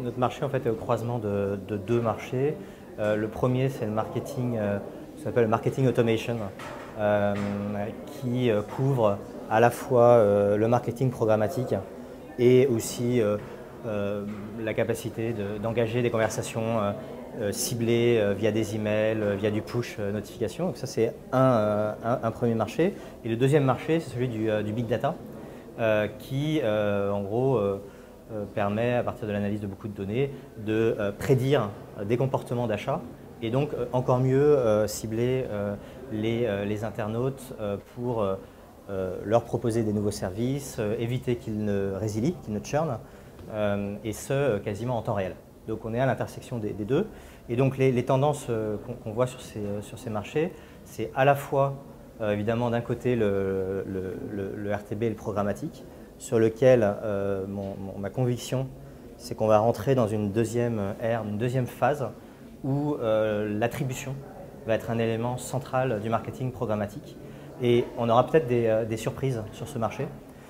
Notre marché en fait, est au croisement de deux marchés. Le premier, c'est le marketing, ça s'appelle le marketing automation, qui couvre à la fois le marketing programmatique et aussi la capacité d'engager des conversations ciblées via des emails, via du push notification. Donc ça, c'est un premier marché. Et le deuxième marché, c'est celui du big data, qui, en gros, permet, à partir de l'analyse de beaucoup de données, de prédire des comportements d'achat et donc encore mieux cibler les internautes pour leur proposer des nouveaux services, éviter qu'ils ne résilient, qu'ils ne churnent, et ce, quasiment en temps réel. Donc on est à l'intersection des deux. Et donc les tendances qu'on voit sur ces marchés, c'est à la fois évidemment d'un côté le RTB et le programmatique, sur lequel ma conviction, c'est qu'on va rentrer dans une deuxième ère, une deuxième phase où l'attribution va être un élément central du marketing programmatique. Et on aura peut-être des surprises sur ce marché,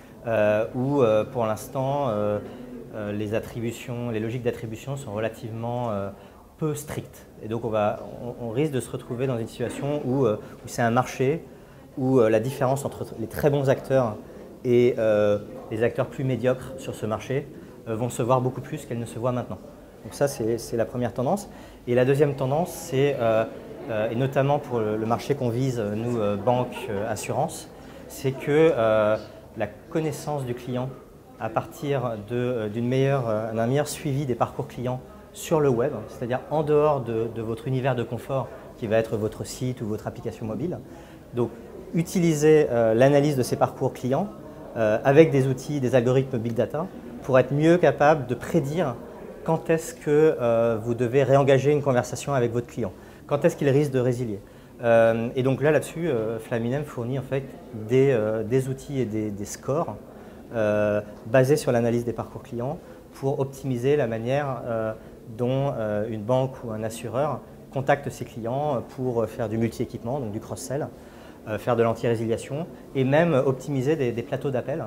où pour l'instant, les attributions, les logiques d'attribution sont relativement peu strictes. Et donc on risque de se retrouver dans une situation où c'est un marché où la différence entre les très bons acteurs et les acteurs plus médiocres sur ce marché vont se voir beaucoup plus qu'elles ne se voient maintenant. Donc ça, c'est la première tendance. Et la deuxième tendance, c'est, et notamment pour le marché qu'on vise, nous, banque, assurance, c'est que la connaissance du client à partir d'un meilleur suivi des parcours clients sur le web, c'est-à-dire en dehors de votre univers de confort qui va être votre site ou votre application mobile. Donc, utiliser l'analyse de ces parcours clients avec des outils, des algorithmes big data pour être mieux capable de prédire quand est-ce que vous devez réengager une conversation avec votre client, quand est-ce qu'il risque de résilier. Et donc là-dessus, Flaminem fournit en fait des outils et des scores basés sur l'analyse des parcours clients pour optimiser la manière dont une banque ou un assureur contacte ses clients pour faire du multi-équipement, donc du cross-sell, faire de l'anti-résiliation et même optimiser des plateaux d'appel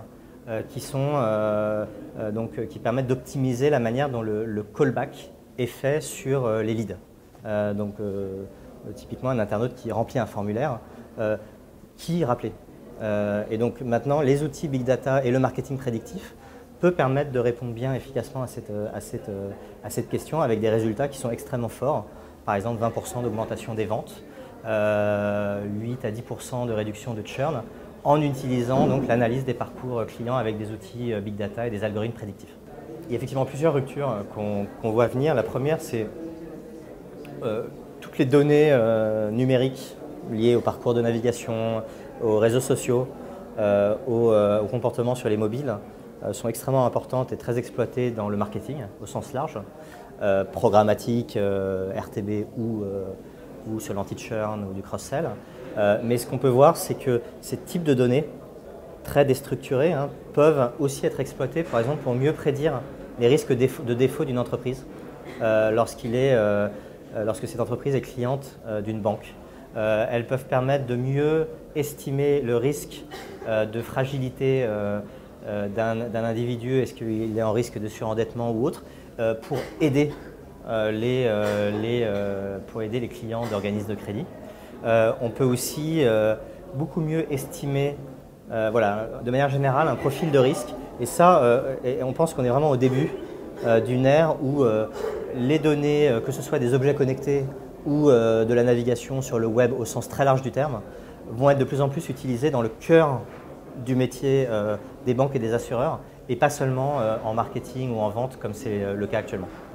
qui permettent d'optimiser la manière dont le callback est fait sur les leads. Typiquement un internaute qui remplit un formulaire, qui rappeler. Et donc maintenant, les outils Big Data et le marketing prédictif peut permettre de répondre bien efficacement à cette question avec des résultats qui sont extrêmement forts. Par exemple, 20% d'augmentation des ventes, 8 à 10% de réduction de churn, en utilisant donc l'analyse des parcours clients avec des outils Big Data et des algorithmes prédictifs. Il y a effectivement plusieurs ruptures qu'on voit venir. La première, c'est toutes les données numériques liées au parcours de navigation, aux réseaux sociaux, au comportement sur les mobiles sont extrêmement importantes et très exploitées dans le marketing au sens large, programmatique, RTB ou sur l'anti-churn ou du cross-sell. Mais ce qu'on peut voir, c'est que ces types de données très déstructurées peuvent aussi être exploitées, par exemple, pour mieux prédire les risques de défaut d'une entreprise lorsque cette entreprise est cliente d'une banque. Elles peuvent permettre de mieux estimer le risque de fragilité d'un individu, est-ce qu'il est en risque de surendettement ou autre, pour aider les clients d'organismes de crédit. On peut aussi beaucoup mieux estimer, de manière générale, un profil de risque. Et ça, on pense qu'on est vraiment au début d'une ère où les données, que ce soit des objets connectés ou de la navigation sur le web au sens très large du terme, vont être de plus en plus utilisées dans le cœur du métier des banques et des assureurs, et pas seulement en marketing ou en vente comme c'est le cas actuellement.